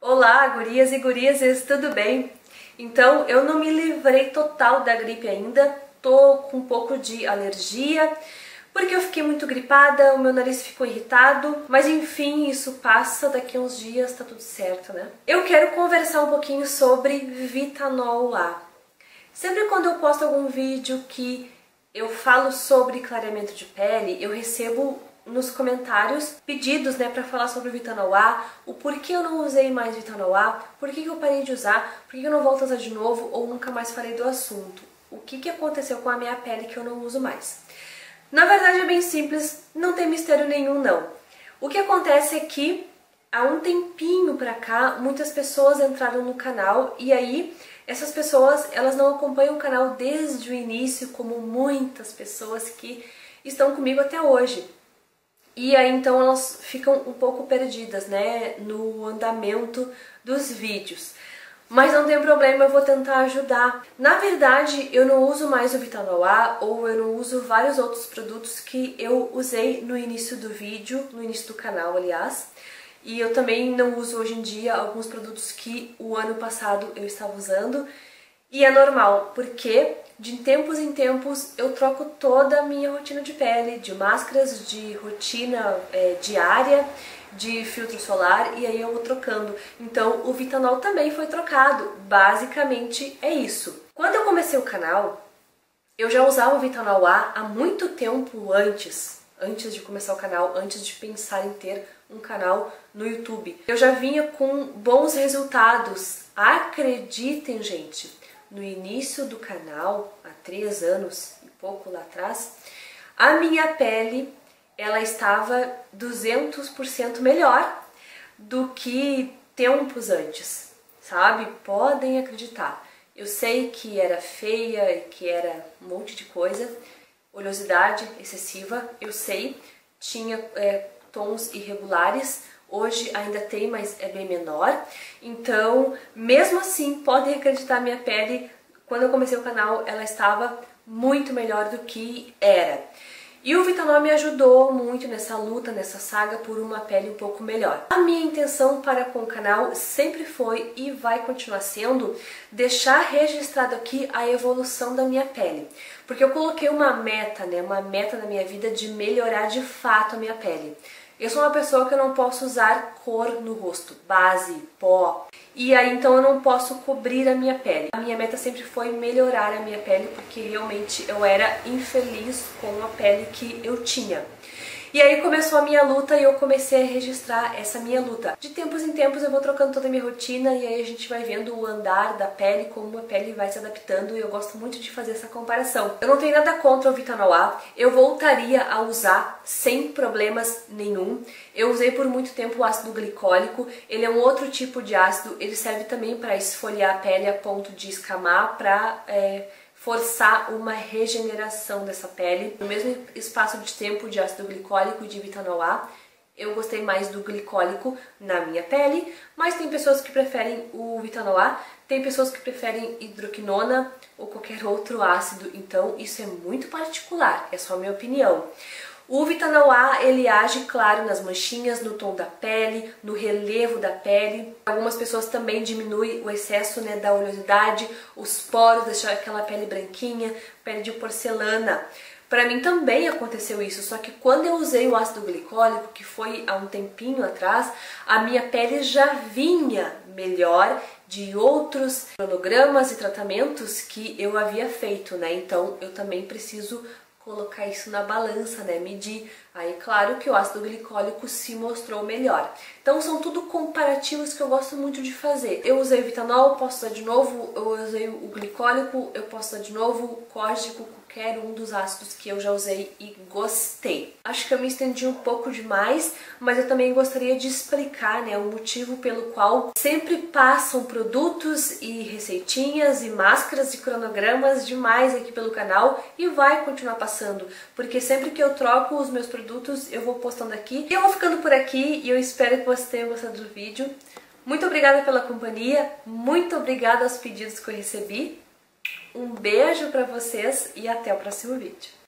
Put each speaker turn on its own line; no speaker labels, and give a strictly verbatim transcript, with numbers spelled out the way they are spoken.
Olá, gurias e gurias, tudo bem? Então, eu não me livrei total da gripe ainda, tô com um pouco de alergia, porque eu fiquei muito gripada, o meu nariz ficou irritado, mas enfim, isso passa, daqui a uns dias tá tudo certo, né? Eu quero conversar um pouquinho sobre Vitanol A. Sempre quando eu posto algum vídeo que eu falo sobre clareamento de pele, eu recebo nos comentários pedidos, né, para falar sobre o Vitanol A, o porquê eu não usei mais Vitanol A, por que eu parei de usar, por que eu não volto a usar de novo ou nunca mais falei do assunto. O que, que aconteceu com a minha pele que eu não uso mais? Na verdade é bem simples, não tem mistério nenhum não. O que acontece é que há um tempinho pra cá, muitas pessoas entraram no canal e aí essas pessoas, elas não acompanham o canal desde o início, como muitas pessoas que estão comigo até hoje. E aí então elas ficam um pouco perdidas, né, no andamento dos vídeos. Mas não tem problema, eu vou tentar ajudar. Na verdade, eu não uso mais o Vitanol A, ou eu não uso vários outros produtos que eu usei no início do vídeo, no início do canal, aliás. E eu também não uso hoje em dia alguns produtos que o ano passado eu estava usando. E é normal, porque de tempos em tempos eu troco toda a minha rotina de pele, de máscaras, de rotina é, diária, de filtro solar, e aí eu vou trocando. Então o Vitanol também foi trocado, basicamente é isso. Quando eu comecei o canal, eu já usava o Vitanol A há muito tempo antes, antes de começar o canal, antes de pensar em ter um canal no YouTube. Eu já vinha com bons resultados, acreditem, gente. No início do canal, há três anos e pouco lá atrás, a minha pele ela estava duzentos por cento melhor do que tempos antes, sabe? Podem acreditar. Eu sei que era feia e que era um monte de coisa, oleosidade excessiva, eu sei, tinha é, tons irregulares, hoje ainda tem, mas é bem menor. Então, mesmo assim, podem acreditar, minha pele, quando eu comecei o canal, ela estava muito melhor do que era. E o Vitanol me ajudou muito nessa luta, nessa saga por uma pele um pouco melhor. A minha intenção para com o canal sempre foi e vai continuar sendo deixar registrado aqui a evolução da minha pele. Porque eu coloquei uma meta, né, uma meta na minha vida de melhorar de fato a minha pele. Eu sou uma pessoa que eu não posso usar cor no rosto, base, pó, e aí então eu não posso cobrir a minha pele. A minha meta sempre foi melhorar a minha pele, porque realmente eu era infeliz com a pele que eu tinha. E aí começou a minha luta e eu comecei a registrar essa minha luta. De tempos em tempos eu vou trocando toda a minha rotina e aí a gente vai vendo o andar da pele, como a pele vai se adaptando, e eu gosto muito de fazer essa comparação. Eu não tenho nada contra o Vitanol A, eu voltaria a usar sem problemas nenhum. Eu usei por muito tempo o ácido glicólico, ele é um outro tipo de ácido, ele serve também para esfoliar a pele a ponto de escamar, para é, forçar uma regeneração dessa pele. No mesmo espaço de tempo de ácido glicólico e de Vitanol A, eu gostei mais do glicólico na minha pele, mas tem pessoas que preferem o Vitanol A, tem pessoas que preferem hidroquinona ou qualquer outro ácido, então isso é muito particular, é só a minha opinião. O Vitanol A, ele age, claro, nas manchinhas, no tom da pele, no relevo da pele. Algumas pessoas também diminuem o excesso, né, da oleosidade, os poros, deixar aquela pele branquinha, pele de porcelana. Para mim também aconteceu isso, só que quando eu usei o ácido glicólico, que foi há um tempinho atrás, a minha pele já vinha melhor de outros cronogramas e tratamentos que eu havia feito, né? Então eu também preciso colocar isso na balança, né, medir. Aí claro que o ácido glicólico se mostrou melhor. Então são tudo comparativos que eu gosto muito de fazer. Eu usei o Vitanol, posso usar de novo, eu usei o glicólico, eu posso usar de novo, córdico, qualquer um dos ácidos que eu já usei e gostei. Acho que eu me estendi um pouco demais, mas eu também gostaria de explicar, né, o motivo pelo qual sempre passam produtos e receitinhas e máscaras e cronogramas demais aqui pelo canal e vai continuar passando, porque sempre que eu troco os meus produtos eu vou postando aqui. E eu vou ficando por aqui e eu espero que você tenha gostado do vídeo. Muito obrigada pela companhia, muito obrigada aos pedidos que eu recebi. Um beijo pra vocês e até o próximo vídeo.